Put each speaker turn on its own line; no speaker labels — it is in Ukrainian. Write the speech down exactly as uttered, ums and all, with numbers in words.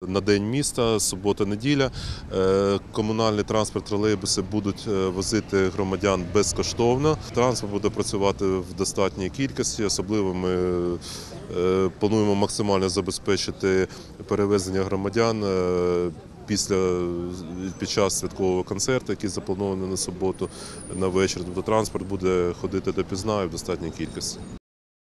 На день міста, субота-неділя, комунальний транспорт, тролейбуси будуть возити громадян безкоштовно. Транспорт буде працювати в достатній кількості, особливо ми плануємо максимально забезпечити перевезення громадян після, під час святкового концерту, який запланований на суботу, на вечір. Тобто транспорт буде ходити допізна і в достатній кількості.